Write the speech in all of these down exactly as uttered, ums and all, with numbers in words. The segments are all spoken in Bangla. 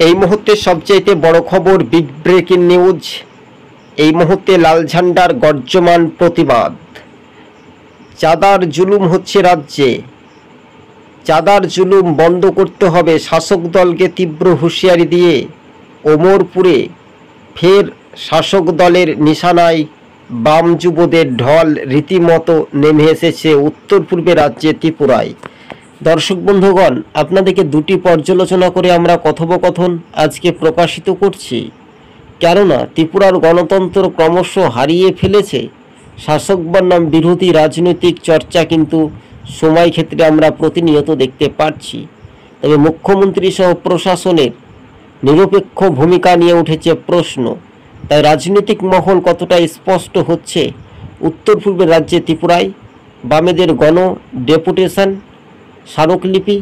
এই মুহূর্তে সবচাইতে বড় খবর, বিগ ব্রেকিং নিউজ। এই মুহূর্তে লাল ঝান্ডার গর্জমান প্রতিবাদ। চাঁদার জুলুম হচ্ছে রাজ্যে, চাঁদার জুলুম বন্ধ করতে হবে। শাসক দলকে তীব্র হুঁশিয়ারি দিয়ে ওমরপুরে ফের শাসক দলের নিশানায় বাম যুবদের ঢল রীতিমতো নেমে এসেছে উত্তর পূর্বে রাজ্যে ত্রিপুরায়। দর্শক বন্ধুগণ, আপনাদেরকে দুটি পর্যালোচনা করে আমরা কথোপকথন আজকে প্রকাশিত করছি, কেননা ত্রিপুরার গণতন্ত্র ক্রমশ হারিয়ে ফেলেছে। শাসক বনাম বিরোধী রাজনৈতিক চর্চা কিন্তু সময় ক্ষেত্রে আমরা প্রতিনিয়ত দেখতে পাচ্ছি। তবে মুখ্যমন্ত্রী সহ প্রশাসনের নিরপেক্ষ ভূমিকা নিয়ে উঠেছে প্রশ্ন। তাই রাজনৈতিক মহল কতটা স্পষ্ট হচ্ছে উত্তর পূর্বের রাজ্যে ত্রিপুরায় বামেদের গণ ডেপুটেশন স্মারকলিপি।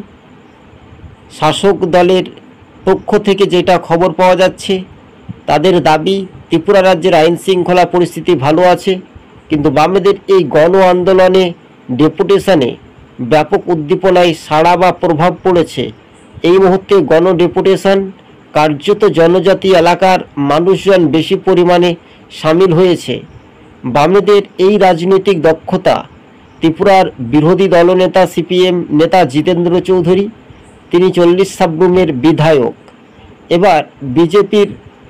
শাসক দলের পক্ষ থেকে যেটা খবর পাওয়া যাচ্ছে, তাদের দাবি ত্রিপুরা রাজ্যের আইন শৃঙ্খলা পরিস্থিতি ভালো আছে, কিন্তু বামেদের এই গণ আন্দোলনে ডেপুটেশনে ব্যাপক উদ্দীপনায় সাড়া বা প্রভাব পড়েছে। এই মুহূর্তে গণ ডেপুটেশন কার্যত জনজাতি এলাকার মানুষজন বেশি পরিমাণে সামিল হয়েছে। বামেদের এই রাজনৈতিক দক্ষতা ত্রিপুরার বিরোধী দলনেতা সিপিএম নেতা জিতেন্দ্র চৌধুরী, তিনি চল্লিশ সাবরুমের বিধায়ক। এবার বিজেপির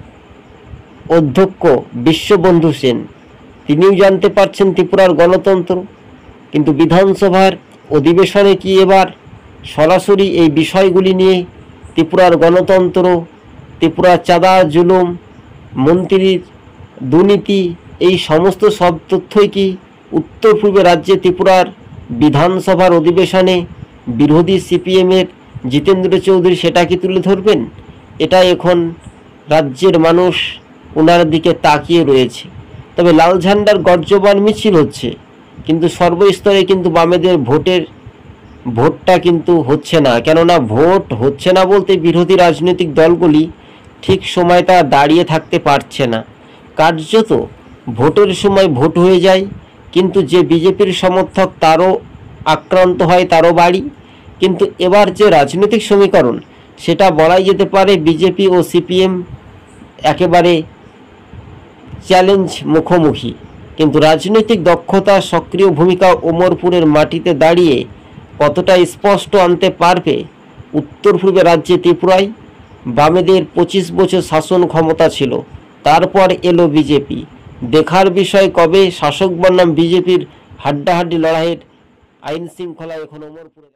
অধ্যক্ষ বিশ্ববন্ধু সেন, তিনিও জানতে পারছেন ত্রিপুরার গণতন্ত্র, কিন্তু বিধানসভার অধিবেশনে কি এবার সরাসরি এই বিষয়গুলি নিয়ে ত্রিপুরার গণতন্ত্র, ত্রিপুরার চাঁদা জুলুম, মন্ত্রীর দুর্নীতি, এই সমস্ত সব তথ্যই কি উত্তর পূর্বে রাজ্যে ত্রিপুরার বিধানসভার অধিবেশনে বিরোধী সিপিএমের জিতেন্দ্র চৌধুরী সেটা কি তুলে ধরবেন? এটা এখন রাজ্যের মানুষ ওনার দিকে তাকিয়ে রয়েছে। তবে লাল ঝান্ডার গর্জবান মিছিল হচ্ছে, কিন্তু সর্বস্তরে কিন্তু বামেদের ভোটের ভোটটা কিন্তু হচ্ছে না। কেননা ভোট হচ্ছে না বলতে বিরোধী রাজনৈতিক দলগুলি ঠিক সময়টা দাঁড়িয়ে থাকতে পারছে না। কার্যত ভোটের সময় ভোট হয়ে যায়, কিন্তু যে বিজেপির সমর্থক তারও আক্রান্ত হয়, তারও বাড়ি। কিন্তু এবার যে রাজনৈতিক সমীকরণ, সেটা বলাই যেতে পারে বিজেপি ও সিপিএম একেবারে চ্যালেঞ্জ মুখোমুখি। কিন্তু রাজনৈতিক দক্ষতা, সক্রিয় ভূমিকা ওমরপুরের মাটিতে দাঁড়িয়ে কতটা স্পষ্ট আনতে পারবে উত্তর পূর্বে রাজ্যে ত্রিপুরায়? বামেদের পঁচিশ বছর শাসন ক্ষমতা ছিল, তারপর এলো বিজেপি। দেখার বিষয় কবে শাসক বনাম বিজেপির হাড্ডাহাড্ডি লড়াইয়ের আইন শৃঙ্খলা এখন ওমরপুরে।